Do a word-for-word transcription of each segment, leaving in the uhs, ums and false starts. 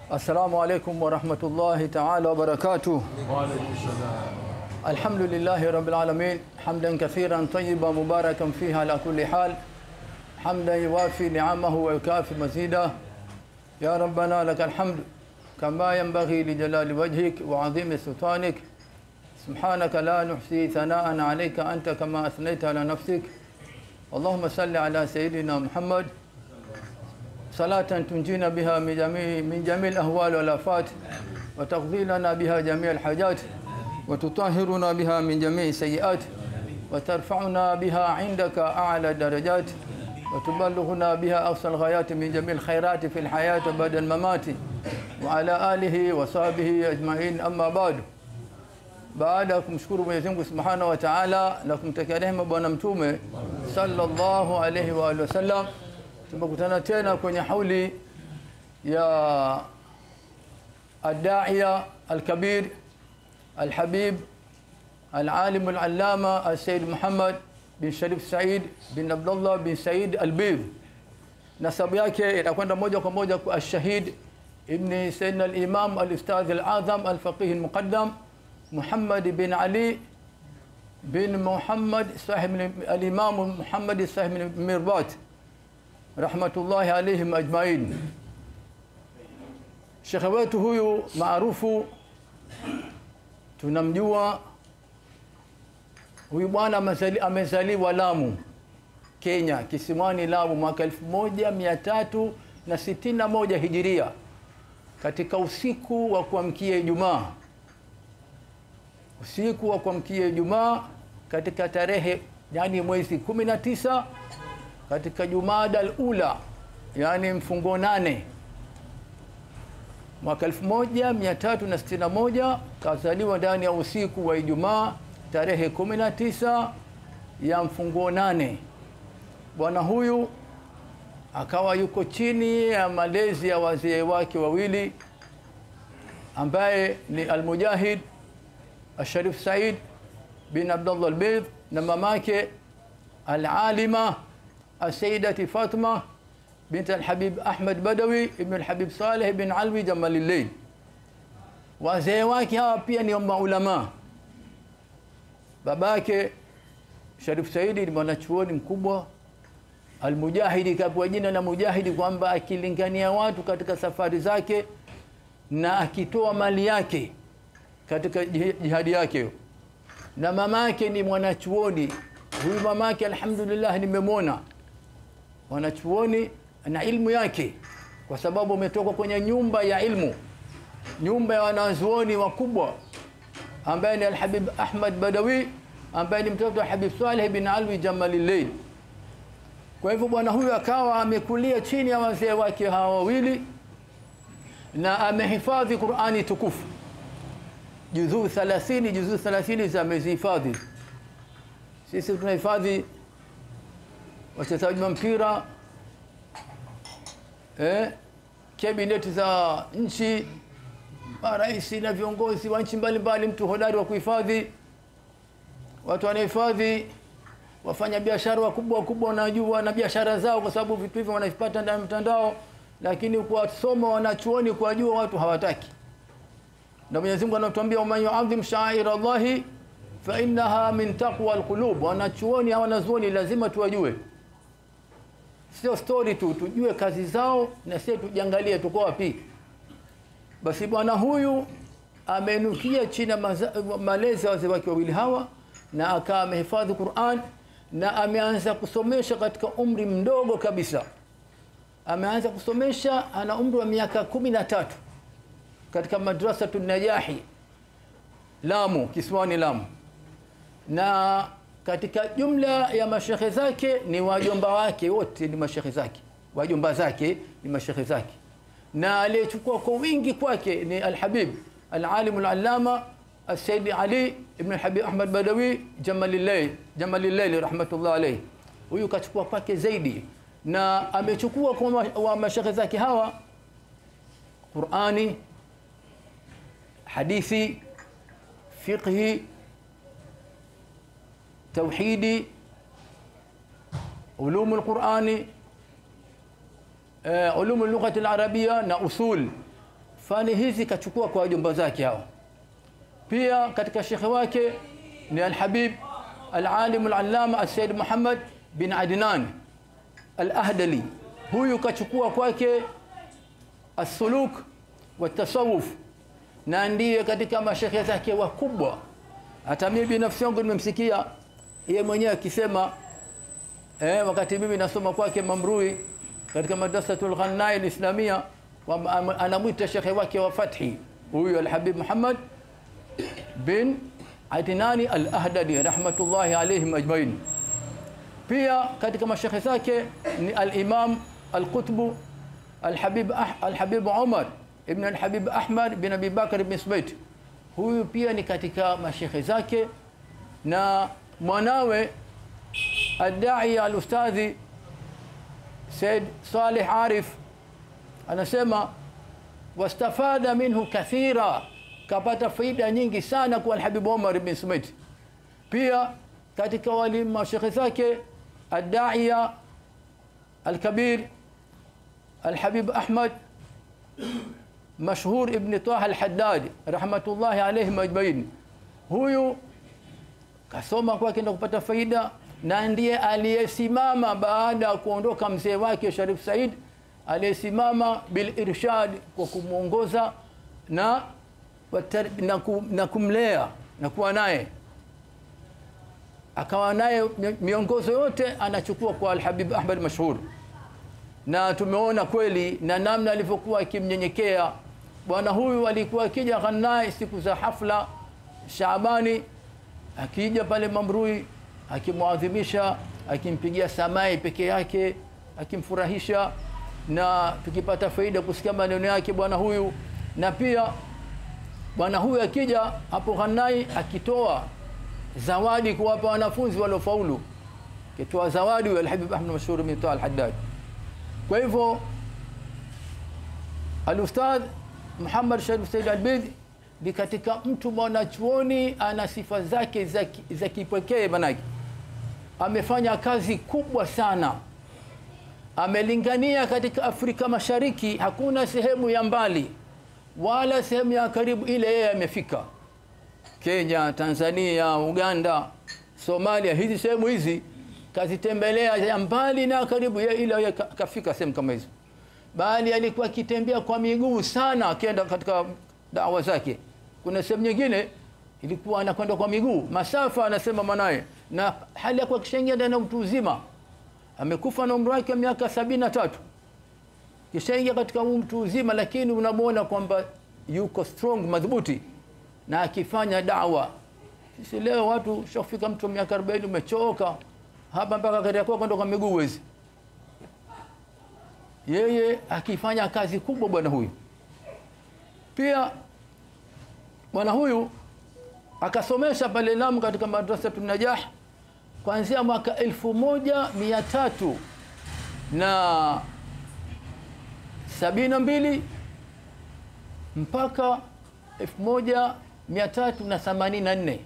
السلام عليكم ورحمة الله تعالى وبركاته. وعليكم السلام. الحمد لله رب العالمين، حمدا كثيرا طيبا مباركا فيه على كل حال، حمدا يوافي نعمه ويكافي مزيدا. يا ربنا لك الحمد كما ينبغي لجلال وجهك وعظيم سلطانك. سبحانك لا نحصي ثناء عليك أنت كما أثنيت على نفسك. اللهم صل على سيدنا محمد صلاة تنجينا بها من جميع من جميع الأهوال والآفات، وتقضي لنا بها جميع الحاجات، وتطهرنا بها من جميع السيئات، وترفعنا بها عندك أعلى الدرجات، وتبلغنا بها أقصى الغايات من جميع الخيرات في الحياة وبعد الممات، وعلى آله وصحبه أجمعين. أما بعد، baada ya kumshukuru Mwenyezi Mungu Subhanahu wa Ta'ala na kumtakia rehema bwana mtume sallallahu alayhi wa alihi wasallam, tumekutana tena kwenye hauli ya ad-da'iya al-kabir al-habib al-alim al-allama al-sayyid Muhammad bin Sharif Said bin Abdullah bin Said al-Bidh. Nasabu yake inakwenda moja kwa moja kwa al-shahid ibn sayyidina al-imam al-ustadh al-azam al-faqih al-muqaddam محمد بن علي بن محمد صاحب الإمام محمد صاحب المرباط رحمة الله عليهم أجمعين. Shekhe wetu huyu maarufu tunamjua, huyu bwana amezaliwa Lamu, Kenya, Kisimani Lamu mwaka elfu moja mia tatu sitini na moja Hijiria, katika usiku wa kuamkia Ijumaa. Usiku wa kuamkia Ijumaa katika tarehe yani mwezi kumi na tisa katika Jumada al-Ula, yani mfungo nane, mwaka elfu moja mia tatu sitini na moja kazaliwa ndani ya usiku wa Ijumaa tarehe kumi na tisa ya mfungo nane. Bwana huyu akawa yuko chini ya malezi ya wazee wake wawili, ambaye ni al-Mujahid Sharif Said bin Abdullah al-Bidh na mamake al-alima al-sayyidati Fatima bint al-Habib Ahmad Badawi ibn al-Habib Saleh bin Alwi Jamalillayl. Wazee wake hawa pia ni maulama. Babake Sharif Said ni mwanachuoni mkubwa. Al-Mujahidi kapewa jina la Mujahidi kwamba akilingania watu katika safari zake na akitoa mali yake katika jihadi yake. Na mamake ni mwanachuoni. Huyu mamake alhamdulillah nimemwona mwanachuoni na ilmu yake, kwa sababu umetoka kwenye nyumba ya ilmu, nyumba ya wanazuoni wakubwa, ambaye ni al-Habib Ahmad Badawi, ambaye ni mtoto wa Habib Saleh bin Alwi Jamalillayl. Kwa hivyo bwana huyu akawa amekulia chini ya wazee wake hawa wawili, na amehifadhi Qur'ani tukufu juzuu thelathini, juzuu thelathini za mezihifadhi. Sisi tunahifadhi wachezaji wa mpira, eh, kabineti za nchi, marais na viongozi wa nchi mbalimbali, mtu hodari wa kuhifadhi. Watu wanahifadhi wafanya biashara wakubwa wakubwa, wanajua na biashara zao, kwa sababu vitu hivyo wanavipata ndani ya mtandao, lakini kwa soma wanachuoni kwa jua watu hawataki. Na Mwenyezi Mungu anatuambia man yu'adhim sha'aira Allahi fa innaha min taqwa alqulub. Wanachuoni hawa wanazuoni lazima tuwajue, sio story tu, tujue kazi zao na sisi tujiangalie tuko wapi. Basi bwana huyu amenukia chini malezi ya wazee wake wawili hawa, na akawa amehifadhi Qur'an, na ameanza kusomesha katika umri mdogo kabisa. Ameanza kusomesha ana umri wa miaka kumi na tatu katika madrasatu Najahi Lamu, Kiswani Lamu. Na katika jumla ya mashekhe zake ni wajomba wake wote ni mashekhe zake, wajomba zake ni mashekhe zake. Na aliyechukua kwa wingi kwake ni al-Habib al-alim al-allama al-Sayyid Ali ibn al-Habib Ahmad Badawi Jamalillayl Jamalillayl rahmatullah alayhi. Huyu kachukua kwake zaidi, na amechukua kwa mashekhe zake hawa Qur'ani, hadithi, fiqhi, tauhidi, ulum al-Qur'ani, ulum al-lugha al-arabiyya na usul fani hizi kachukua kwa wajomba zake hao. Pia katika shekhe wake ni Al-Habib Al-Alim Al-Allama Al-Sayyid Muhammad bin Adnan Al-Ahdali. Huyu kachukua kwake as-suluk wa tasawuf, na ndiye katika mashekhe zake wakubwa. Hata mimi binafsi yangu nimemsikia yeye mwenyewe akisema eh, wakati mimi nasoma kwake Mamrui katika madrasatul Ghannai al-Islamia, kwamba anamuita shekhe wake wa Fathi huyu Al-Habib Muhammad bin Adnani Al-Ahdali rahmatullahi alayhim ajmain. Pia katika mashekhe zake ni Al-Imam Al-Qutb Al-Habib Al-Habib Umar ibn Al-Habib Ahmad bin Abi Bakr ibn Subayt. Huyu pia ni katika mashekhe zake, na mwanawe Ad-Da'i Al-Ustadhi Said Salih Arif anasema wastafada minhu kathira, kapata faida nyingi sana kwa Al-Habib Umar ibn Subayt. Pia katika walimu mashekhe zake Ad-Da'iya Al-Kabir Al-Habib Ahmad Mashhur ibn Taha Al-Haddad rahmatullahi alayhi majmain. Huyu kasoma kwake ndio kupata faida, na ndiye aliyesimama baada ya kuondoka mzee wake Sharif Said, aliyesimama bil irshad kwa kumuongoza na na, kum, na kumlea na kuwa naye, akawa naye miongozo yote anachukua kwa Al-Habib Ahmad Mashhur. Na tumeona kweli na namna alivyokuwa akimnyenyekea bwana huyu. Alikuwa akija Ghannai siku za hafla Shaabani, akija pale Mamrui akimwadhimisha, akimpigia samai peke yake, akimfurahisha, na tukipata faida kusikia maneno yake bwana huyu. Na pia bwana huyu akija hapo Ghannai akitoa zawadi kuwapa wanafunzi waliofaulu, kitoa zawadi wa Al-Habib Ahmad Mashhur bin Taha Al-Haddad. Kwa hivyo Al-Ustadh Muhammad Sharif Said Al-Bidhi ni katika mtu mwanachuoni, ana sifa zake za kipekee. Manake amefanya kazi kubwa sana, amelingania katika Afrika Mashariki, hakuna sehemu ya mbali wala sehemu ya karibu ile yeye amefika. Kenya, Tanzania, Uganda, Somalia, hizi sehemu hizi kazitembelea ya mbali na karibu, yeye ile kafika sehemu kama hizo. Bali alikuwa akitembea kwa miguu sana akienda katika dawa zake. Kuna sehemu nyingine ilikuwa anakwenda kwa miguu masafa, anasema mwanae, na hali ya kwa kishaingia ndani ya mtu uzima, amekufa na umri wake miaka sabini na tatu, kishaingia katika mtu uzima, lakini unamuona kwamba yuko strong, madhubuti, na akifanya dawa. Sisi leo watu shafika mtu miaka arobaini umechoka hapa mpaka kati yako kwenda kwa miguu wezi. Yeye akifanya kazi kubwa bwana huyu. Pia bwana huyu akasomesha pale Lamu katika madrasa Najah kuanzia mwaka elfu moja mia tatu na sabini na mbili mpaka elfu moja mia tatu na themanini na nne.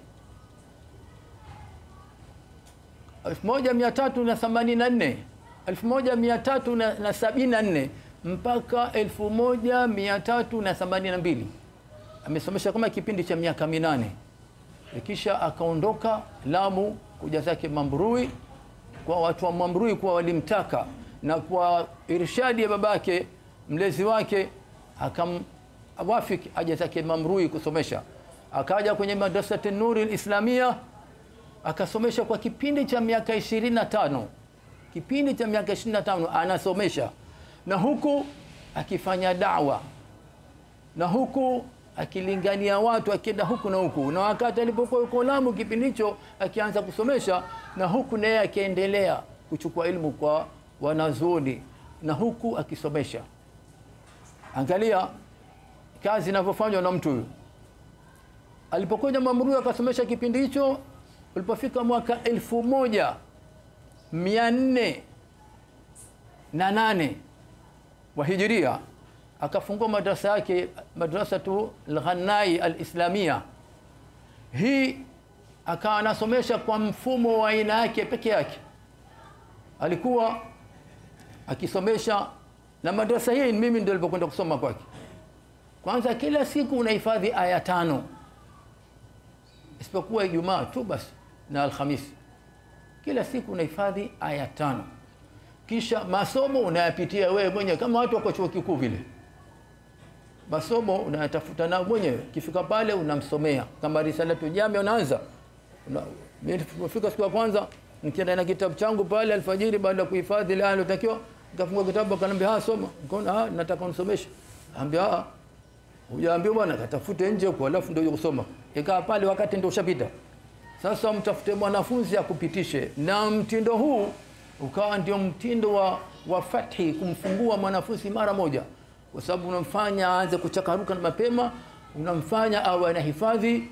elfu moja mia tatu na themanini na nne, elfu moja mia tatu na sabini na nne mpaka elfu moja mia tatu na themanini na mbili. Amesomesha kama kipindi cha miaka minane. Kisha akaondoka Lamu kuja zake Mamrui, kwa watu wa Mamrui kwa walimtaka, na kwa irshadi ya babake mlezi wake akamwafiki aje zake Mamrui kusomesha. Akaja kwenye madrasa An-Nur al-Islamia akasomesha kwa kipindi cha miaka ishirini na tano. Kipindi cha miaka ishirini na tano anasomesha, na huku akifanya da'wa, na huku akilingania watu, akienda huku na huku. Na wakati alipokuwa yuko Lamu kipindi hicho akianza kusomesha, na huku naye akiendelea kuchukua elimu kwa wanazuoni, na huku akisomesha. Angalia kazi inavyofanywa na mtu huyu. Alipokuja Mamrui akasomesha kipindi hicho, ulipofika mwaka elfu moja mia nne na nane wa Hijiria akafungua madrasa yake, madrasatu al-Ghannai al-Islamia. Hii akawa anasomesha kwa mfumo wa aina yake peke yake. Alikuwa akisomesha, na madrasa hii mimi ndio nilipokwenda kusoma kwake. Kwanza kila siku unahifadhi aya tano, isipokuwa Ijumaa tu basi na Alhamisi. Kila siku unahifadhi aya tano. Kisha masomo unayapitia wewe mwenyewe kama watu wako chuo kikuu vile. Masomo unayatafuta nao mwenyewe. Kifika pale unamsomea. Kama Risalatu Jamia unaanza. Mimi nilipofika siku ya kwanza nikienda na kitabu changu pale alfajiri baada ya kuhifadhi ile aya iliyotakiwa, nikafungua kitabu akaniambia, "Ah, soma." Nikaona, "Ah, nataka unisomeshe." Ambia, "Ah, hujaambiwa bwana, katafute nje huko alafu ndio kusoma." Ikaa pale wakati ndio ushapita. Sasa mtafute mwanafunzi akupitishe. Na mtindo huu ukawa ndio mtindo wa, wa fathi, kumfungua mwanafunzi mara moja, kwa sababu unamfanya aanze kuchakaruka na mapema, unamfanya awe na hifadhi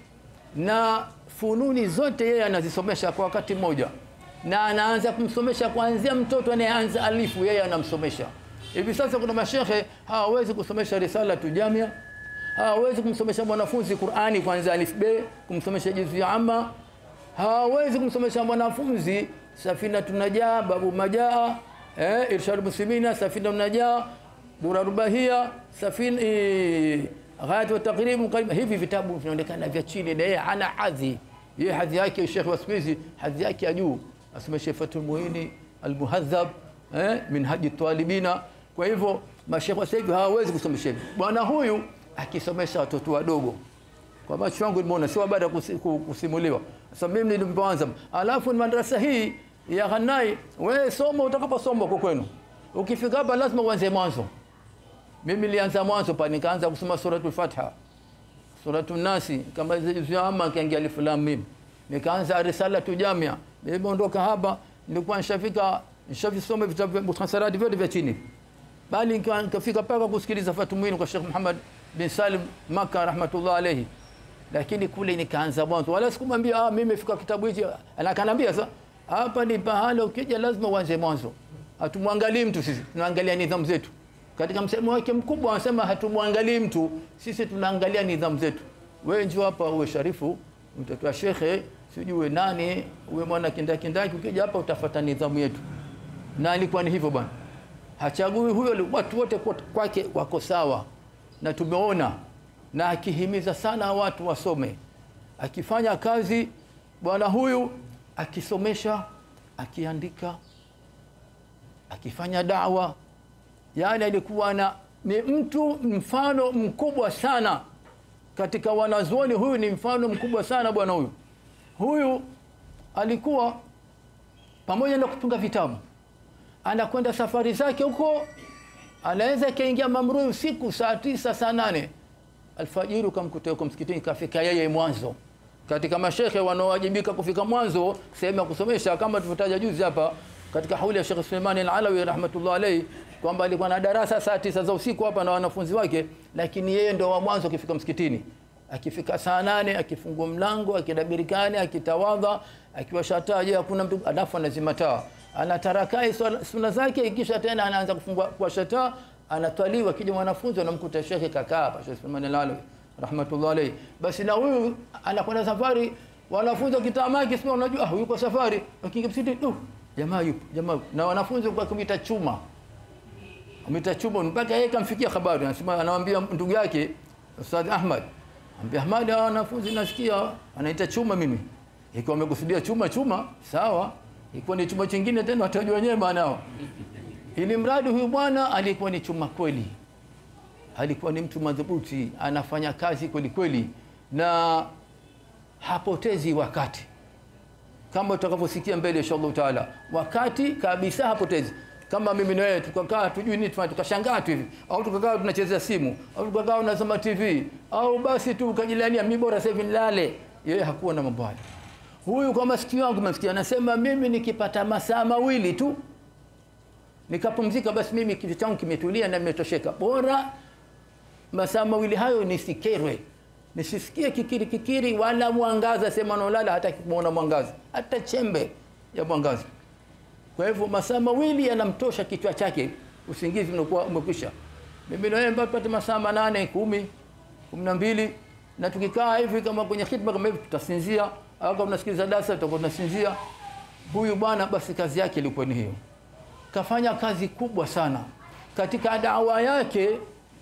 na fununi zote yeye anazisomesha kwa wakati mmoja, na anaanza kumsomesha kuanzia mtoto anayeanza alifu yeye anamsomesha. Hivi sasa kuna mashehe hawawezi kusomesha Risalatu Jamia, hawawezi kumsomesha mwanafunzi Qur'ani kuanzia alif b, kumsomesha juzu ya amma, hawawezi kumsomesha mwanafunzi Safinatun Najaa, Babu Majaa, eh, Irshad Muslimina, Safinatun Najaa, Durarubahia, Safin eh, Ghayat wa Taqrib. Hivi vitabu vinaonekana vya chini, na yeye ana hadhi, yeye hadhi yake Sheikh wa Swizi, hadhi yake ya juu, asomesha Fathul Muini, Al-Muhadhab, eh, Minhaji Talibina. Kwa hivyo masheikh wa sasa hawawezi kusomesha hivi. Bwana huyu akisomesha watoto wadogo, kwa macho yangu nimeona, sio baada kusimuliwa. Sasa mimi nilipoanza, alafu madrasa hii ya Ghanai, wewe soma utakaposoma kwa kwenu. Ukifika hapa lazima uanze mwanzo. Mimi nilianza mwanzo pa nikaanza kusoma suratul Fatiha, suratul Nasi, kama juzu ya amma kaingia alif lam mim. Nikaanza Risalatu Jamia. Nilipoondoka hapa nilikuwa nishafika nishavisoma vitabu mukhtasarati vyote vya chini. Bali nikafika paka kusikiliza Fathul Muin kwa Sheikh Muhammad bin Salim Makkah rahmatullah alayhi. Lakini kule nikaanza mwanzo, wala sikumwambia ah mimi nimefika kitabu hichi. Anakanambia sasa hapa ni pahala ukija lazima uanze mwanzo. Hatumwangalii mtu sisi, tunaangalia nidhamu zetu. Katika msemo wake mkubwa anasema hatumwangalii mtu, sisi tunaangalia nidhamu zetu. Wewe njoo hapa uwe sharifu, mtoto wa shekhe, sijui nani, uwe mwana kindakindaki, ukija hapa utafuata nidhamu yetu. Na alikuwa ni hivyo bwana. Hachagui huyo, watu wote kwake wako sawa. Na tumeona na akihimiza sana watu wasome. Akifanya kazi bwana huyu, akisomesha, akiandika, akifanya da'wa, yani alikuwa na ni mtu mfano mkubwa sana katika wanazuoni. Huyu ni mfano mkubwa sana bwana huyu. Huyu alikuwa pamoja na kutunga vitabu, anakwenda safari zake huko, anaweza kaingia Mamrui usiku saa tisa saa nane alfajiri, ukamkuta huko msikitini kafika yeye mwanzo. Katika mashehe wanaowajibika kufika mwanzo sehemu ya kusomesha, kama tulivyotaja juzi hapa katika hauli ya Sheikh Suleiman Al-Alawi rahmatullah alayhi, kwamba alikuwa na darasa saa tisa za usiku hapa na wanafunzi wake, lakini yeye ndio wa mwanzo kufika msikitini. Akifika saa nane akifungua mlango, akidabirikani, akitawadha, akiwasha taa, je hakuna mtu, alafu anazima taa, anatarakai sunna zake, kisha tena anaanza kufungua kwa shata, anatwaliwa. Kija mwanafunzi anamkuta shekhe kakaa hapa, Sheikh Suleiman Al-Alawi rahmatullah alayhi. Basi na huyu anakwenda safari, wanafunzi kitamaki sio, unajua ah yuko safari, akiingia msikitini tu jamaa yupo, jamaa yupo. Na wanafunzi kwa kumita chuma, kumita chuma mpaka yeye kamfikia habari, anasema, anawaambia ndugu yake Ustadh Ahmad, ambia Ahmad, wanafunzi nasikia anaita chuma mimi. Ikiwa amekusudia chuma chuma sawa, ikiwa ni chuma kingine tena watajua wenyewe maana. Ili mradi huyu bwana alikuwa ni chuma kweli, alikuwa ni mtu madhubuti, anafanya kazi kweli kweli na hapotezi wakati, kama utakavyosikia mbele inshallah taala. Wakati kabisa hapotezi. Kama mimi na wewe tukakaa tujui nini tufanye, tukashangaa tu hivi, au tukakaa tunachezea simu, au tukakaa tunasoma T V, au basi tu ukajilania mimi bora sasa hivi nilale. Yeye hakuwa na mambo hayo. Huyu kwa masikio yangu msikia anasema, mimi nikipata masaa mawili tu nikapumzika, basi mimi kitu changu kimetulia na nimetosheka. Bora masaa mawili hayo nisikerwe, nisisikie kikiri kikiri wala mwangaza, sema nolala hata kumuona mwangaza, hata chembe ya mwangaza. Kwa hivyo masaa mawili yanamtosha kichwa chake, usingizi unakuwa umekwisha. Mimi na wewe mpaka masaa manane, kumi, kumi na mbili, na tukikaa hivi kama kwenye khitba kama hivi tutasinzia, au kama tunasikiliza darasa tutakuwa tunasinzia. Huyu bwana basi kazi yake ilikuwa ni hiyo. Kafanya kazi kubwa sana katika da'wa yake.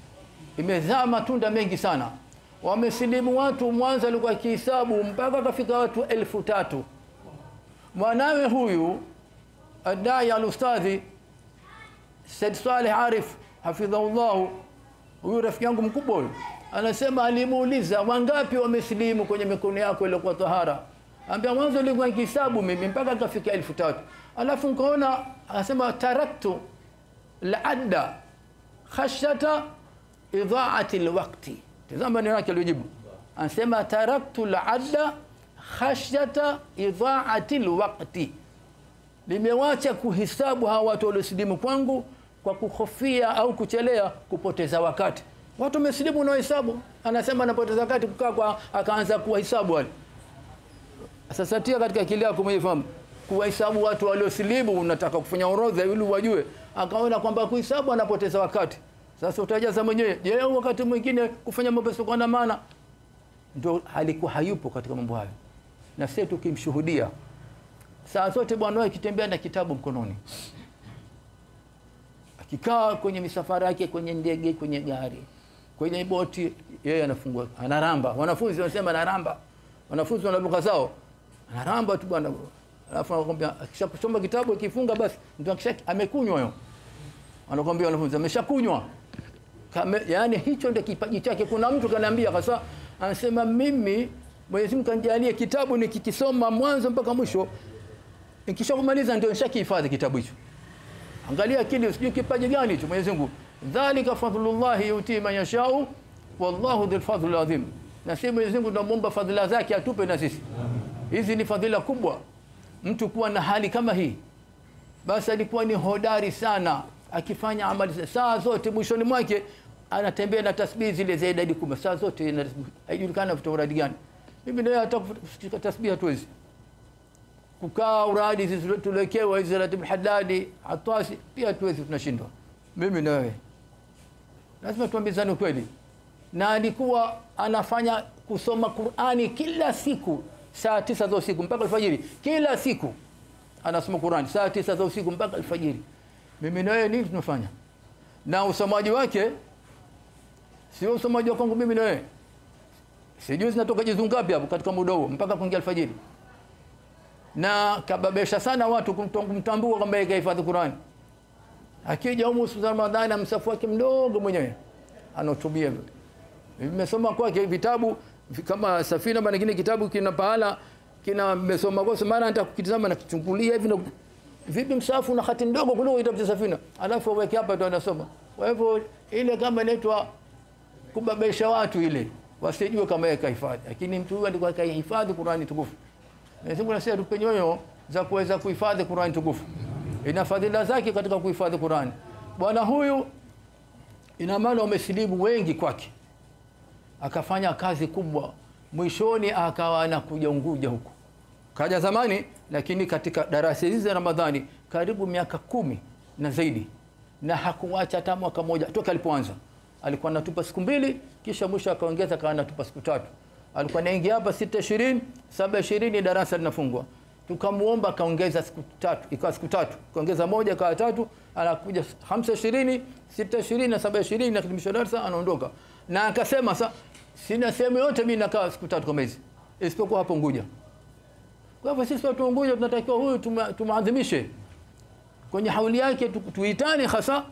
imezaa matunda mengi sana. Wamesilimu watu Mwanza alikuwa kihisabu mpaka kafika watu elfu tatu. Mwanawe huyu adai al-ustadhi Said Saleh Arif hafidhahullah, huyu rafiki yangu mkubwa huyu, anasema alimuuliza wangapi wamesilimu kwenye mikono yako ile kwa tahara. Ambia mwanzo nilikuwa kihisabu mimi mpaka kafika elfu tatu. Alafu nikaona anasema taraktu al-adda khashyata idha'ati al-waqti. Tazama neno lake alijibu. Anasema taraktu al-adda khashyata idha'ati al-waqti. Nimewacha kuhisabu hawa watu waliosilimu kwangu kwa kuhofia au kuchelea kupoteza wakati. Watu wamesilimu na hesabu, anasema anapoteza wakati kukaa kwa akaanza kuhesabu wale. Sasa tia katika akili yako mwifahamu kuhesabu watu waliosilimu, unataka kufanya orodha ili wajue, akaona kwamba kuhesabu anapoteza wakati. Sasa utajaza mwenyewe, je, wakati mwingine kufanya mambo yasiyo na maana? Ndio alikuwa hayupo katika mambo hayo. Na sisi tukimshuhudia saa zote bwana wake akitembea na kitabu mkononi, akikaa kwenye misafara yake, kwenye ndege, kwenye gari, kwenye boti, yeye anafungua anaramba. Wanafunzi wanasema anaramba, wanafunzi wana lugha zao, anaramba tu bwana. Alafu anakuambia akishakusoma kitabu akifunga basi ndio akisha amekunywa hiyo, anakuambia wanafunzi ameshakunywa. Yaani hicho ndio kipaji chake. Kuna mtu kaniambia kasa, anasema mimi Mwenyezi Mungu kanijalia kitabu nikikisoma mwanzo mpaka mwisho, nikishamaliza ndio nishakihifadhi kitabu hicho. Angalia akili, usijui kipaji gani hicho Mwenyezi Mungu. Dhalika fadlullah yuti man yashau wallahu dhul fadlil azim. Na sisi Mwenyezi Mungu tunamuomba fadhila zake atupe na sisi. Hizi ni fadhila kubwa. Mtu kuwa na hali kama hii, basi alikuwa ni hodari sana, akifanya amali saa zote, mwishoni mwake anatembea na tasbihi zile za idadi kubwa saa zote, haijulikana vitu uradi gani. Mimi naye hata kushika tasbihi hatuwezi. Kukaa uradi hizi tulekewa hizi Ratib Haddadi, Atasi pia hatuwezi, tunashindwa. Mimi na wewe lazima tuambizane kweli. Na alikuwa anafanya kusoma Qur'ani kila siku saa tisa za usiku mpaka alfajiri. Kila siku anasoma Qur'ani saa tisa za usiku mpaka alfajiri. Mimi na wewe nini tunafanya? Na usomaji wake sio usomaji wa kwangu mimi na wewe. Sijui zinatoka jizu ngapi hapo katika muda huo mpaka kuingia alfajiri. Na kababesha sana watu kumtambua kwamba yeye kahifadhi Qur'ani. Akija huko mwezi wa Ramadhani msafu wake mdogo mwenyewe anatubia hivyo. Nimesoma kwake vitabu kama Safina, maana kingine kitabu kina pahala kina nimesoma kwa maana hata kukitazama na kuchungulia hivi na vipi msafu na hati ndogo kuliko kitabu cha Safina, alafu weke hapa ndio anasoma. Kwa hivyo ile kama inaitwa kubabesha watu, ile wasijue kama yeye kahifadhi, lakini mtu huyu alikuwa kahifadhi Qur'ani tukufu. Mwenyezi Mungu anasema tupe nyoyo za kuweza kuhifadhi Qur'ani tukufu. Ina fadhila zake katika kuhifadhi Qur'ani. Bwana huyu ina maana wamesilimu wengi kwake, akafanya kazi kubwa, mwishoni akawa anakuja Unguja huko. Kaja zamani, lakini katika darasa hizi za Ramadhani karibu miaka kumi na zaidi, na hakuacha hata mwaka mmoja toka alipoanza. Alikuwa anatupa siku mbili, kisha mwisho akaongeza akawa anatupa siku tatu. Alikuwa anaingia hapa sita ishirini, saba ishirini darasa linafungwa. Tukamuomba akaongeza siku tatu, ikawa siku tatu. Kaongeza moja ikawa tatu, anakuja hamsa ishirini, sita ishirini na saba ishirini na kitimisho darasa anaondoka. Na akasema sasa sina sehemu yote mimi nakaa siku tatu kama hizi isipokuwa hapo Unguja. Kwa hivyo sisi watu Unguja tunatakiwa huyu tumaadhimishe kwenye hauli yake, tuitane hasa,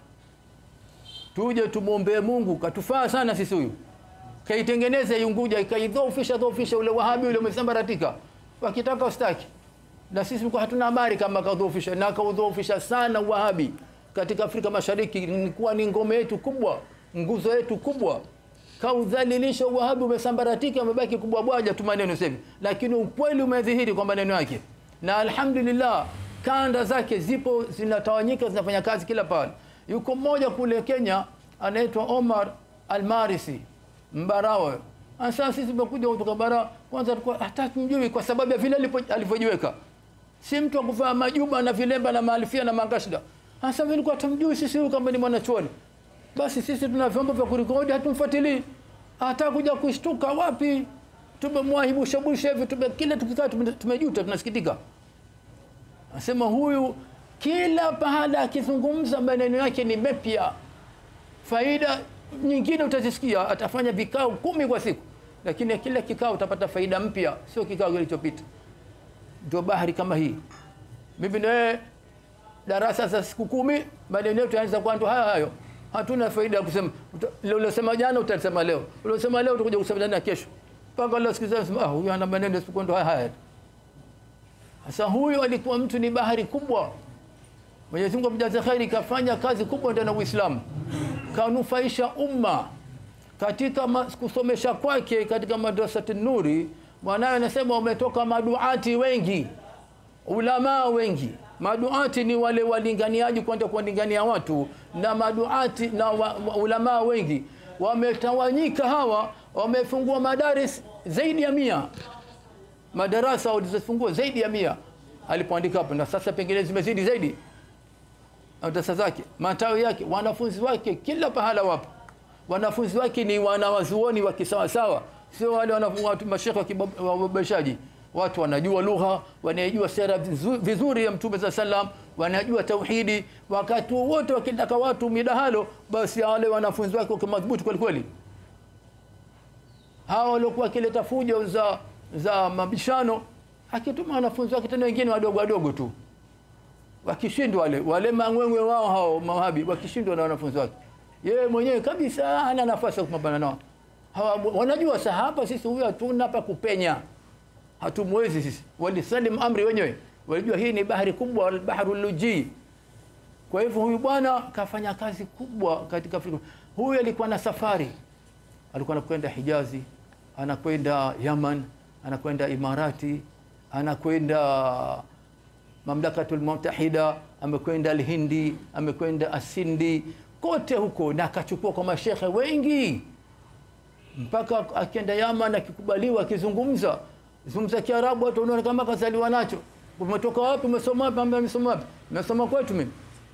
tuje tumuombe Mungu. Katufaa sana sisi huyu, kaitengeneze Unguja, kaidhoofisha dhofisha ule Wahabi ule umesambaratika, wakitaka ustaki. Na sisi tulikuwa hatuna habari kama kadhoofisha, na kaudhoofisha sana Wahabi katika Afrika Mashariki. Ni kuwa ni ngome yetu kubwa, nguzo yetu kubwa. Kaudhalilisha Wahabi, umesambaratika, umebaki kubwa bwaja tu maneno sasa. Lakini ukweli umedhihiri kwa maneno yake, na alhamdulillah kanda zake zipo zinatawanyika, zinafanya kazi kila pale. Yuko mmoja kule Kenya anaitwa Omar Almarisi Mbarawa. Sasa sisi tumekuja kutoka bara, kwanza tulikuwa hata tumjui kwa sababu ya vile alivyojiweka. Si mtu akuvaa majuba na vilemba na maalifia na mangashda. Sasa vile kwa tumjui sisi huyu kama ni mwanachuoni. Basi sisi tuna vyombo vya kurekodi, hatumfuatilii. Hata kuja kushtuka wapi? Tumemwahibu shabusha hivi, tume kila tukikaa tumejuta, tunasikitika. Anasema huyu kila baada akizungumza maneno yake ni mapya. Faida nyingine utazisikia atafanya vikao kumi kwa siku, lakini kila kikao utapata faida mpya, sio kikao kilichopita. Ndio bahari kama hii. Mimi na darasa za siku kumi, baadaye tutaanza kwa ndo hayo hayo. Hatuna faida ya kusema leo ulisema jana utasema leo. Ulisema leo utakuja kusema jana kesho. Panga leo sikiza sema ah huyu ana maneno siku ndo haya haya. Sasa huyu alikuwa mtu ni bahari kubwa. Mwenyezi Mungu amjaze khairi, kafanya kazi kubwa ndani ya Uislamu. Kanufaisha umma katika kusomesha kwake katika madrasa Nuri. Mwanawe anasema umetoka maduati wengi, ulama wengi. Maduati ni wale walinganiaji kwenda kuwalingania watu, na maduati na wa, wa, ulama wengi wametawanyika. Hawa wamefungua madaris zaidi ya mia, madarasa walizofungua zaidi ya mia alipoandika hapo, na sasa pengine zimezidi zaidi madarasa zake, matawi yake, wanafunzi wake kila pahala wapo. Wanafunzi wake ni wanawazuoni wa kisawa sawa, sio wale wanafunzi mashekhe wa wababishaji. Watu wanajua lugha, wanajua sera vizuri ya Mtume za sallam, wanajua tauhidi. Wakati wote wakitaka watu midahalo, basi wale wanafunzi wake wako madhubuti kweli kweli. Hao waliokuwa kileta fujo za za mabishano, akituma wanafunzi wake tena wengine wadogo wadogo tu. Wakishindwa wale wale mangwengwe wao hao mawahabi, wakishindwa na wanafunzi wake, yeye mwenyewe kabisa hana nafasi ya kupambana nao. Hawa wanajua sahaba, sisi huyu hatuna hapa kupenya, hatumwezi sisi. Walisalim amri wenyewe, walijua hii ni bahari kubwa, al-bahrul luji. Kwa hivyo huyu bwana kafanya kazi kubwa katika Afrika. Huyu alikuwa na safari, alikuwa anakwenda Hijazi, anakwenda Yaman, anakwenda Imarati, anakwenda Mamlakatul Mutahida, amekwenda Al-Hindi, amekwenda Asindi, kote huko, na akachukua kwa mashekhe wengi mpaka akienda Yaman akikubaliwa, akizungumza zungumza Kiarabu, watu wanaona kama kazaliwa nacho. Umetoka wapi? Umesoma wapi? Ambaye amesoma wapi? Nimesoma kwetu mimi.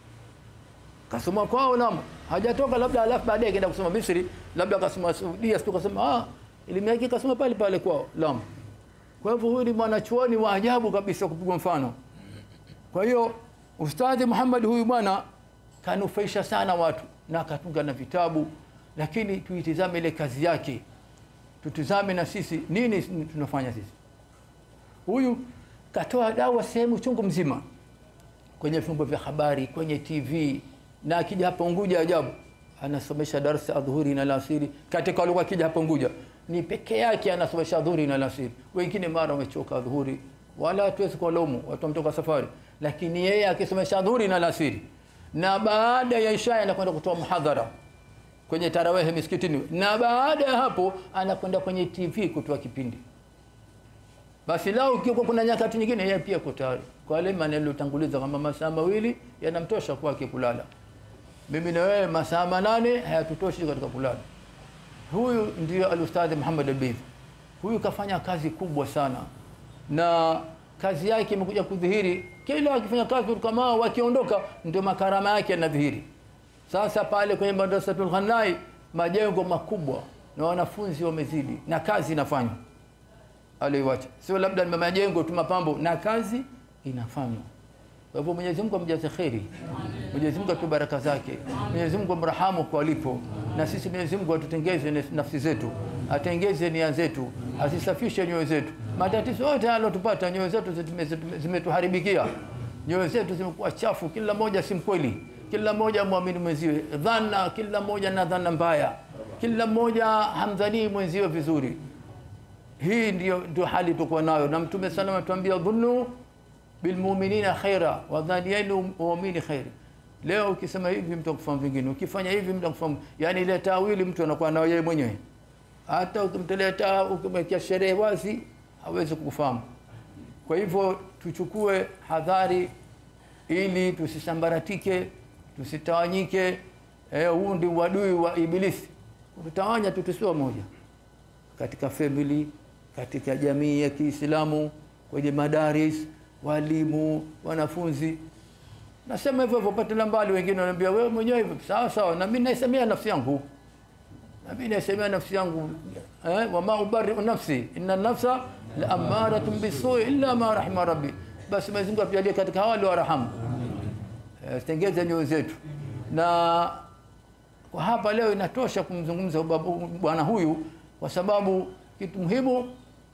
Kasoma kwao Lamu. Hajatoka labda, alafu baadaye kaenda kusoma Misri, labda kasoma Saudia, sio kasema ah elimu yake kasoma pale pale kwao Lamu. Kwa hivyo huyu ni mwanachuoni wa ajabu kabisa kupigwa mfano. Kwa hiyo Ustadhi Muhammad huyu bwana kanufaisha sana watu na akatunga na vitabu, lakini tuitizame ile kazi yake. Tutizame na sisi nini tunafanya sisi. Huyu katoa dawa sehemu chungu mzima, kwenye vyombo vya habari, kwenye T V, na akija hapa Unguja ajabu anasomesha darasa adhuhuri na alasiri. Katika lugha akija hapa Unguja ni peke yake anasomesha adhuhuri na alasiri. Wengine mara wamechoka adhuhuri, wala hatuwezi kuwalaumu watu wametoka safari, lakini yeye akisomesha adhuhuri na alasiri, na baada ya isha anakwenda kutoa muhadhara kwenye tarawehe misikitini, na baada ya hapo anakwenda kwenye T V kutoa kipindi. Basi lao ukiwa kuna nyakati nyingine yeye pia kutari kwa wale maneno utanguliza kama masaa mawili yanamtosha kwake kulala. Mimi na wewe masaa manane hayatutoshi katika kulala. Huyu ndio al-Ustadh Muhammad al-Bidhi. Huyu kafanya kazi kubwa sana, na kazi yake imekuja kudhihiri kila akifanya kazi kama wakiondoka, ndio makarama yake yanadhihiri. Sasa pale kwenye Madrasatul Ghanai majengo makubwa na wanafunzi wamezidi na kazi inafanywa. Aliwacha sio labda ni majengo tu mapambo, na kazi inafanywa. Kwa hivyo Mwenyezi Mungu amjaze khairi, Mwenyezi Mungu atupe baraka zake, Mwenyezi Mungu amrahamu kwa alipo, na sisi Mwenyezi Mungu atutengeze nafsi zetu, atengeze nia zetu, asisafishe nyoyo zetu. Matatizo yote yanayotupata, nyoyo zetu zimetuharibikia, nyoyo zetu zimekuwa chafu, kila mmoja si mkweli, kila mmoja muamini mwenziwe, dhana kila mmoja na dhana mbaya, kila mmoja hamdhani mwenziwe vizuri. Hii ndio ndio hali tuko nayo, na Mtume sana anatuambia dhunnu bil mu'minina khaira wa dhanienu mu'mini khair. Leo ukisema hivi mtu akufahamu vingine, ukifanya hivi mtu akufahamu, yani ile tawili mtu anakuwa nayo yeye mwenyewe. Hata ukimteleta ukimwekea sherehe wazi hawezi kukufahamu. Kwa hivyo tuchukue hadhari ili tusisambaratike, tusitawanyike. Eh, huu ndio wadui wa Ibilisi, kutawanya tutusiwa moja katika family, katika jamii ya Kiislamu, kwenye madaris, walimu, wanafunzi. Nasema hivyo hivyo patela mbali, wengine wananiambia wewe mwenyewe hivyo. Sawa sawa, na mimi naisemea nafsi yangu. Na mimi naisemea nafsi yangu, eh, wa ma ubari nafsi inna nafsa la amaratun bisu'i illa ma rahima rabbi. Basi Mwenyezi Mungu atujalie katika wale warahamu. Eh, tengeze nyoyo zetu. Na Kwa hapa leo inatosha kumzungumza bwana huyu, kwa sababu kitu muhimu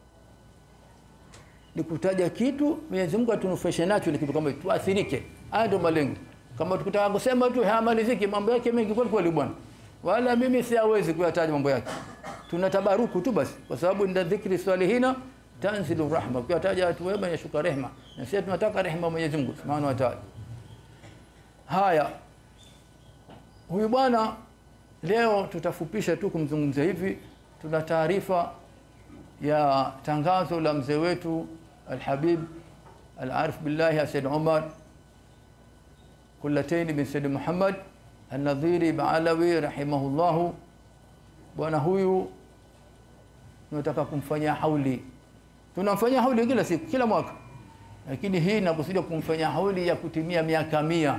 ni kutaja kitu Mwenyezi Mungu atunufaishe nacho, ile kitu kama tuathirike. Haya ndio malengo. Kama tukitaka kusema tu hayamaliziki, mambo yake mengi kweli kweli bwana, wala mimi siwezi kuyataja mambo yake. Tunatabaruku tu basi, kwa sababu ndio dhikri salihina tanzilu rahma, kuyataja watu wema yashuka rehema, na sisi tunataka rehema Mwenyezi Mungu Subhanahu wa Ta'ala. Haya, huyu bwana leo tutafupisha tu kumzungumzia hivi. Tuna taarifa ya tangazo la mzee wetu Al-Habib Al-Arif Billahi Said Umar Kullatayn bin Said Muhammad An-Nadhiri Baalawi rahimahullah. Bwana huyu tunataka kumfanyia hauli. Tunamfanyia hauli kila siku, kila mwaka, lakini hii nakusudia kumfanyia hauli ya kutimia miaka mia.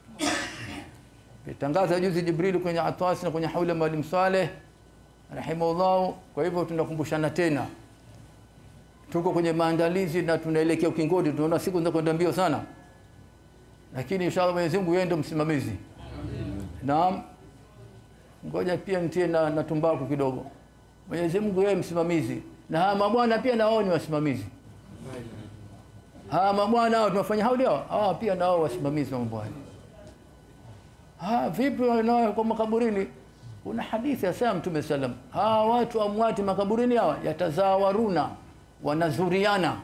Tangaza juzi Jibril kwenye Atwas na kwenye hauli ya Mwalimu Saleh rahimahullah. Kwa hivyo tunakumbushana tena, tuko kwenye maandalizi na tunaelekea ukingoni. Tunaona siku zinakwenda mbio sana, lakini inshallah Mwenyezi Mungu yeye ndo msimamizi. Naam, ngoja pia nitie na, na tumbaku kidogo. Mwenyezi Mungu yeye msimamizi, na hawa mabwana pia na wao ni wasimamizi. Hawa mabwana hao tunafanya hauli hao, hawa pia na wao wasimamizi wa mambo haya. Ha, vipi wanao kwa makaburini? Kuna hadithi ya Sasa Mtume sallam, hawa watu amwati makaburini hawa yatazawaruna, wanazuriana.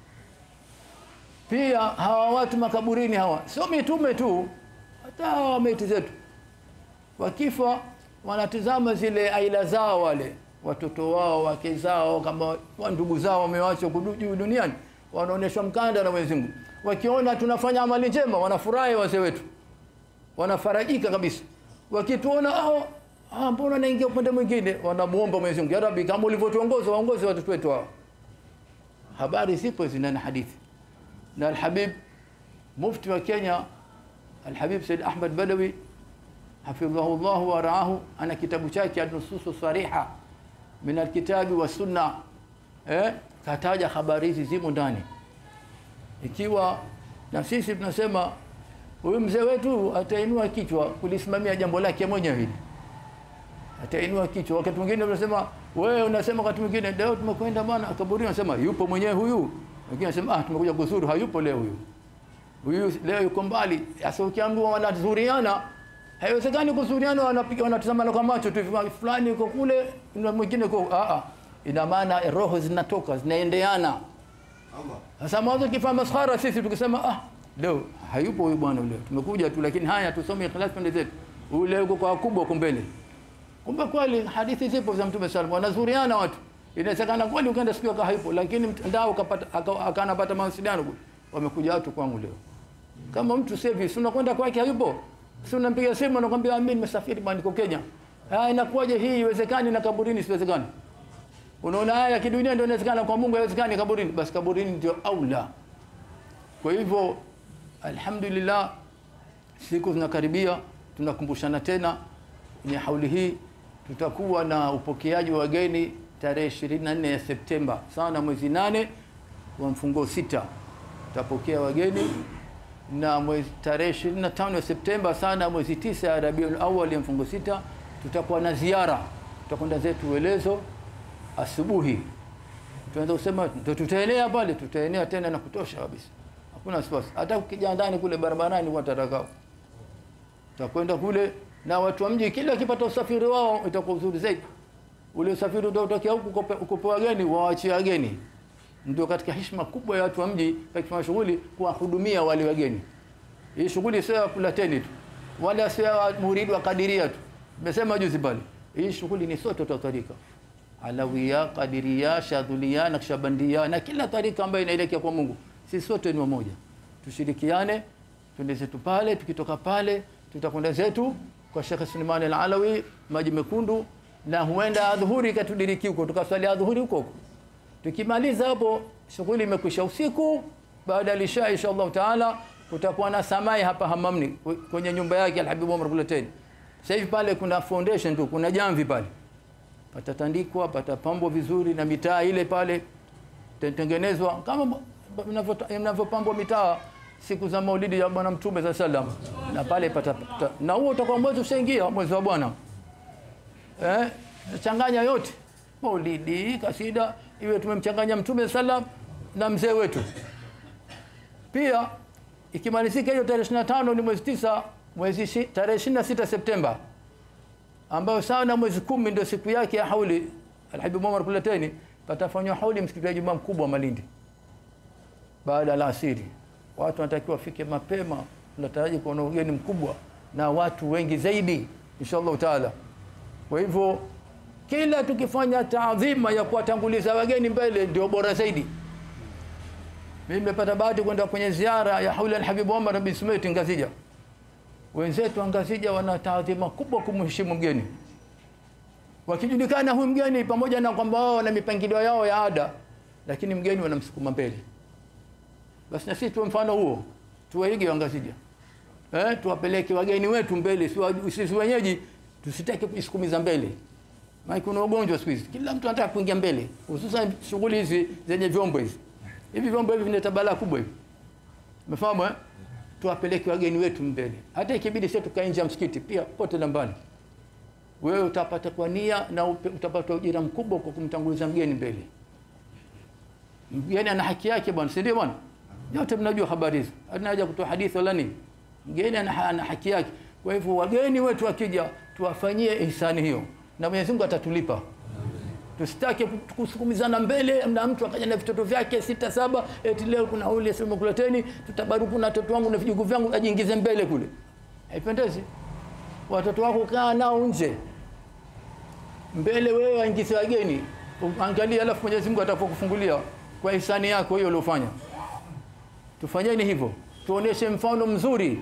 Pia hawa watu makaburini hawa sio mitume tu, hata hawa maiti zetu wakifa wanatizama zile aila zao, wale watoto wao, wake zao, kama ndugu zao wamewacha kuduju duniani, wanaonyeshwa mkanda na Mwenyezi Mungu. Wakiona tunafanya amali njema wanafurahi, wazee wetu wanafarajika kabisa. Wakituona hao ah, mbona naingia upande mwingine, wanamuomba Mwenyezi Mungu, ya Rabbi, kama ulivyotuongoza waongoze watoto wetu hao. Habari zipo zina na hadithi. Na Al-Habib mufti wa Kenya Al-Habib Said Ahmad Badawi hafidhahullah wa raahu, ana kitabu chake An-Nusus Sariha min al-Kitabi wa Sunna, eh kataja habari hizi zimo ndani. Ikiwa na sisi tunasema huyu mzee wetu atainua kichwa kulisimamia jambo lake mwenyewe, atainua kichwa. Wakati mwingine unasema wewe, unasema wakati mwingine leo tumekwenda bwana kaburi, unasema yupo mwenyewe huyu, wengine wanasema ah, tumekuja kuzuru, hayupo leo huyu, huyu leo yuko mbali. Sasa ukiambiwa wanazuriana, haiwezekani kuzuriana wanapiga wanatazamana kwa macho tu, fulani yuko kule na mwingine yuko a a, ina maana roho zinatoka zinaendeana. Sasa mwanzo kifaa maskhara, sisi tukisema ah, leo hayupo huyu bwana, leo tumekuja tu, lakini haya tusome ikhlas pande zetu, ule yuko kwa wakubwa huko mbele. Kumbe kweli hadithi zipo za Mtume sallallahu alaihi wasallam, wanazuriana watu. Inawezekana kweli ukaenda siku yako hayupo, lakini mtandao ukapata akanapata mawasiliano kule, wamekuja watu kwangu leo. Kama mtu service unakwenda kwake hayupo, si unampiga simu anakuambia mimi nimesafiri bwana, niko Kenya. Ah, inakuwaje hii? Iwezekani na kaburini siwezekani? Unaona haya kidunia ndio inawezekana, kwa Mungu haiwezekani kaburini. Basi kaburini ndio aula. Kwa hivyo alhamdulillah, siku zinakaribia, tunakumbushana tena ni hauli hii. Tutakuwa na upokeaji wa wageni tarehe ishirini na nne ya Septemba sana mwezi nane wa mfungo sita, tutapokea wageni, na mwezi tarehe ishirini na tano ya Septemba sana mwezi tisa ya Rabiul Awwal ya mfungo sita tutakuwa na ziara. Tutakwenda zetu Uelezo asubuhi, tunaanza kusema ndio tutaenea pale, tutaenea tena na kutosha kabisa, hakuna wasiwasi. Hata ukija ndani kule barabarani watataka, tutakwenda kule na watu wa mji, kila kipata usafiri wao itakuwa uzuri zaidi. Ule usafiri ndio utokea huku ukopo wageni, waachie wageni. Ndio katika heshima kubwa ya watu wa mji katika shughuli kuwahudumia wale wageni. Hii shughuli sio kulateni tu, wala sio muridi wa kadiria tu. Nimesema juzi pale, hii shughuli ni sote tutatarika, Alawia, Kadiria, Shadhulia, Naqshbandia na kila tarika ambayo inaelekea kwa Mungu. Sisi sote ni wamoja. Tushirikiane, twende zetu pale, tukitoka pale tutakwenda zetu kwa Sheikh Suleiman Al-Alawi Maji Mekundu, na huenda adhuhuri katudiriki huko, tukaswali adhuhuri huko. Tukimaliza hapo shughuli imekwisha usiku, baada ya isha inshallah taala kutakuwa na samai hapa Hamamni kwenye nyumba yake Al-Habib Umar Kullatayn. Sasa hivi pale kuna foundation tu, kuna jamvi pale, patatandikwa, patapambwa vizuri, na mitaa ile pale tengenezwa kama mnavyopambwa mitaa siku za Maulidi ya Bwana Mtume sallallahu alaihi wasallam, na pale pata, na huo utakuwa mwezi ushaingia, mwezi wa Bwana eh changanya yote, maulidi, kasida, iwe tumemchanganya Mtume sallam na mzee wetu. Pia ikimalizika hiyo tarehe ishirini na tano ni mwezi tisa, mwezi tarehe ishirini na sita Septemba, ambayo sawa na mwezi kumi ndio siku yake ya hauli Alhabib Omar Kulateni, patafanywa hauli msikiti wa Jumaa mkubwa Malindi baada ya asiri. Watu wanatakiwa wafike mapema, tunataraji kuona ugeni mkubwa na watu wengi zaidi inshallah taala. Kwa hivyo kila tukifanya taadhima ya kuwatanguliza wageni mbele ndio bora zaidi. Mimi nimepata bahati kwenda kwenye ziara ya hauli Alhabib Omar bin Sumait Ngazija. Wenzetu Ngazija wana taadhima kubwa kumheshimu mgeni. Wakijulikana huyu mgeni, pamoja na kwamba wao wana mipangilio yao ya ada, lakini mgeni wanamsukuma mbele. Basi na sisi tu mfano huo, tuwaige Ngazija. Eh, tuwapeleke wageni wetu mbele, sisi wenyeji tusitake kuisukumiza mbele. Maana kuna ugonjwa siku hizi, kila mtu anataka kuingia mbele, hususan shughuli hizi zenye vyombo hizi. Hivi vyombo hivi vinaleta balaa kubwa hivi. Umefahamu eh? Tuwapeleke wageni wetu mbele. Hata ikibidi sisi tukae nje ya msikiti pia pote lambani. Wewe utapata kwa nia na utapata ujira mkubwa kwa kumtanguliza mgeni mbele. Mgeni ana haki yake bwana, si ndio bwana? Yote mnajua habari hizo. Hana haja kutoa hadithi wala nini. Mgeni ana, ana haki yake. Kwa hivyo wageni wetu wakija tuwafanyie ihsani hiyo. Na Mwenyezi Mungu atatulipa. Tusitake kusukumizana mbele na mtu akaja na vitoto vyake sita saba, eti leo kuna ule sema Kulateni, tutabaruku na watoto wangu na vijukuu vyangu ajiingize mbele kule. Haipendezi. Watoto wako kaa nao nje. Mbele wewe waingize wageni. Angalia alafu Mwenyezi Mungu atakufungulia kwa ihsani yako hiyo uliofanya. Tufanyeni hivyo. Tuoneshe mfano mzuri.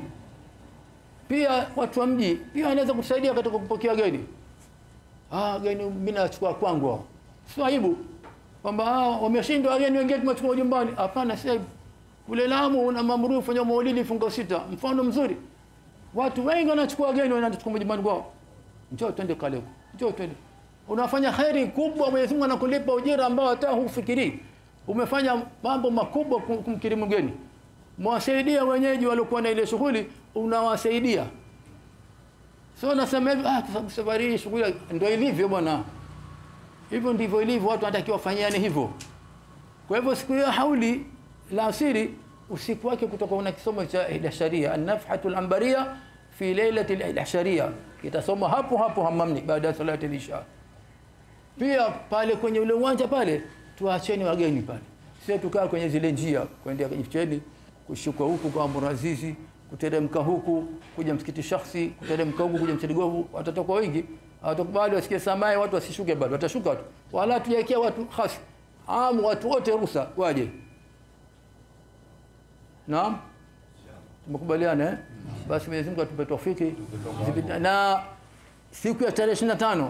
Pia watu wa mji pia wanaweza kutusaidia katika kupokea wageni. Ah, geni mimi nachukua kwangu hao. Sio aibu kwamba ah wameshindwa wageni wengine tumechukua nyumbani. Hapana, si aibu. Kule Lamu una mamuru fanya maulidi funga sita. Mfano mzuri. Watu wengi wanachukua wageni wanachukua nyumbani kwao. Njoo twende kale huko. Njoo twende. Unafanya khairi kubwa, Mwenyezi Mungu anakulipa ujira ambao hata hufikiri. Umefanya mambo makubwa kumkirimu mgeni. Mwasaidia wenyeji waliokuwa na ile shughuli, unawasaidia. Sio nasema hivi ah kwa safari shughuli ndio ilivyo bwana. Hivyo ndivyo ilivyo, watu wanatakiwa wafanyiane hivyo. Kwa hivyo siku ya hauli la asiri usiku wake kutoka na kisomo cha Ihda an-Nafhatul Ambariya fi lailati al-Ihda, kitasoma hapo hapo Hammamni baada ya salati al-Isha. Pia pale kwenye ule uwanja pale tuacheni wageni pale. Sisi tukaa kwenye zile njia kwenda Jificheni, kushuka huku kwa Murazizi, kuteremka huku kuja msikiti shakhsi, kuteremka huku kuja msikiti Govu, watatoka wengi. Hawatakubali wasikie samai watu wasishuke bado, watashuka tu. Wala tuwekea watu khas. Amu watu wote ruhusa waje. Naam. Tumekubaliana eh? Basi Mwenyezi Mungu atupe tawfiki. Na siku ya tarehe ishirini na tano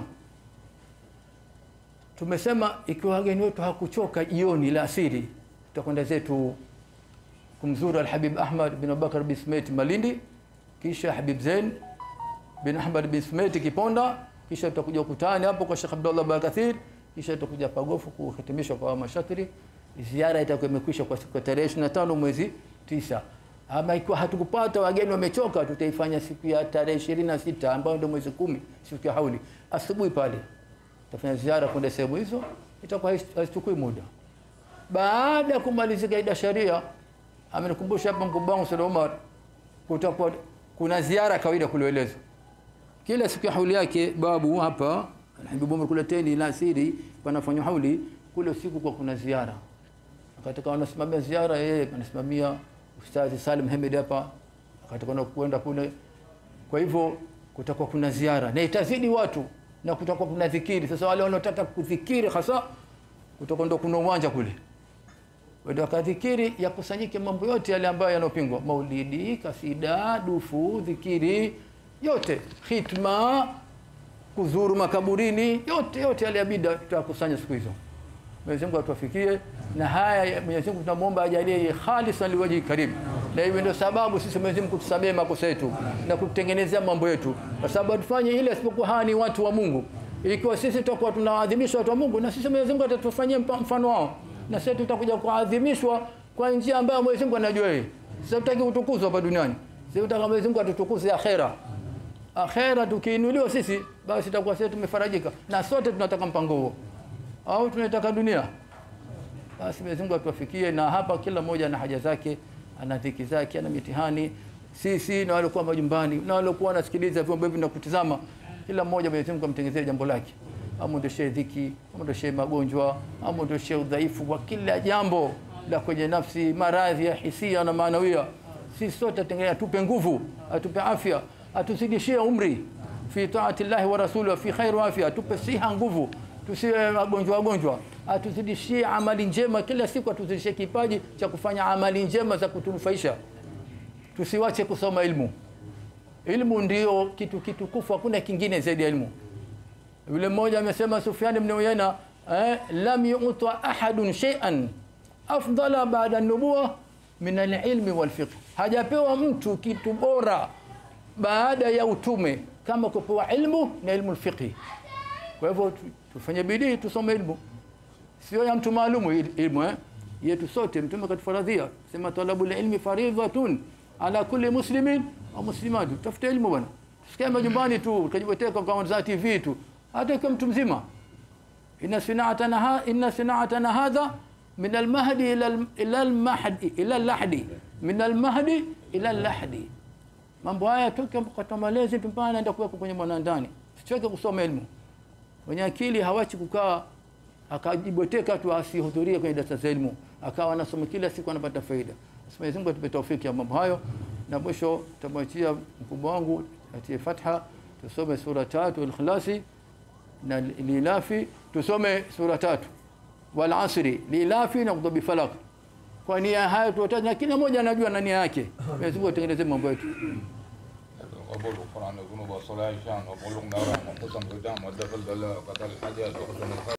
tumesema ikiwa wageni wetu hakuchoka jioni la asiri, tutakwenda zetu kumzuru Al-Habib Ahmad bin Abubakar bin Sumait Malindi, kisha Habib Zain bin Ahmad bin Sumait Kiponda, kisha tutakuja kukutana hapo kwa Sheikh Abdullah Bakathir, kisha tutakuja Pagofu kuhitimisha kwa mashatiri. Ziara itakuwa imekwisha kwa siku ya tarehe ishirini na tano mwezi tisa. Ama ikiwa hatukupata wageni wamechoka, tutaifanya siku ya tarehe ishirini na sita ambayo ndio mwezi kumi, siku ya hauli. Asubuhi pale tutafanya ziara kwenda sehemu hizo, itakuwa haichukui muda. Baada ya kumalizika Ihda Sharia, amenikumbusha hapa mkubwa wangu Said Omar, kutakuwa kuna ziara kawaida kueleza. Kila siku ya hauli yake babu hapa Alhabib Omar Kulateni la siri panafanywa hauli, kule siku kwa kuna ziara. Akataka wanasimamia ziara, yeye anasimamia Ustadhi Salim Hamid hapa, akataka kwenda kule. Kwa hivyo kutakuwa kuna ziara na itazidi watu na kutakuwa kuna dhikiri. Sasa wale wanaotaka kudhikiri hasa kutakuwa ndo kuna uwanja kule. Wao kadhikiri yakusanyike mambo yote yale ambayo yanopingwa, maulidi, kasida, dufu, dhikiri, yote, khitma, kuzuru makaburini, yote yote yale yabida tutakusanya siku hizo. Mwenyezi Mungu atuwafikie na haya. Mwenyezi Mungu tunamuomba ajalie khalisan liwajhi karim. Na hiyo ndio sababu sisi Mwenyezi Mungu kutusamehe makosa yetu na kutengenezea mambo yetu, kwa sababu tufanye ile isipokuwa hani watu wa Mungu. Ikiwa sisi tutakuwa tunaadhimisha watu wa Mungu, na sisi Mwenyezi Mungu atatufanyia mfano wao, na sisi tutakuja kuadhimishwa kwa njia ambayo Mwenyezi Mungu anajua yeye. Sisi tutaki kutukuzwa hapa duniani, sisi tutaka Mwenyezi Mungu atutukuze akhera. akhera tukiinuliwa sisi, basi tutakuwa sisi tumefarajika, na sote tunataka mpango huo, au tunataka dunia. Basi Mwenyezi Mungu atuwafikie. Na hapa kila mmoja ana haja zake, ana dhiki zake, ana mitihani. Sisi na wale kwa majumbani na wale kwa wanasikiliza vyombo hivi na kutizama, kila mmoja Mwenyezi Mungu amtengenezee jambo lake, amondoshe dhiki, amondoshe magonjwa, amondoshe udhaifu wa kila jambo la kwenye nafsi, maradhi ya hisia na maanawia. Sisi sote tutengeneze, atupe nguvu, atupe afya, atuzidishie umri fi taati Allah wa rasuluhu fi khair wa afya, atupe siha, nguvu, tusiwe magonjwa magonjwa, atuzidishie amali njema kila siku, atuzidishie kipaji cha kufanya amali njema za kutunufaisha. Tusiwache kusoma ilmu. Ilmu ndio kitu kitukufu, hakuna kingine zaidi ya ilmu. Yule mmoja amesema, Sufyan ibn Uyayna, eh, lam yu'ta ahadun shay'an afdala ba'da an-nubuwah min al-ilmi wal-fiqh. Hajapewa mtu kitu bora baada ya utume kama kupewa ilmu na ilmu al-fiqh. Kwa hivyo tufanye bidii tusome ilmu, sio ya mtu maalumu ilmu, eh, yetu sote. Mtume katufaradhia sema, talabul ilmi faridhatun ala kulli muslimin wa muslimati. Tafuta ilmu bwana, tusikie majumbani tu ukajibweteka kwa za T V tu, hata kama mtu mzima. Inna sina'atana ha inna sina'atana hadha min al-mahdi ila ila al-mahdi ila al-lahdi, min al-mahdi ila al-lahdi. Mambo haya toka kwa malezi mpaka anaenda kuwa kwenye mwanandani. Sichoke kusoma ilmu. Wenye akili hawachi kukaa akajibweteka tu asihudhurie kwenye darasa za ilmu, akawa anasoma kila siku anapata faida. Mwenyezi Mungu atupe taufiki ya mambo hayo. Na mwisho tutamwachia mkubwa wangu atie Fatha, tusome sura tatu al-Ikhlasi na Lilafi, tusome sura tatu wal Asri, Lilafi na Qudbi Falaq. Kwa nia hayo tutataja, na kila mmoja anajua na nia yake. Mwenyezi Mungu atengeneze mambo yetu. وبلغ القرآن ذنوب وصلاة شان وبلغ نارا وقسم قدام ودخل دلاء وقتل الحاجات وقسم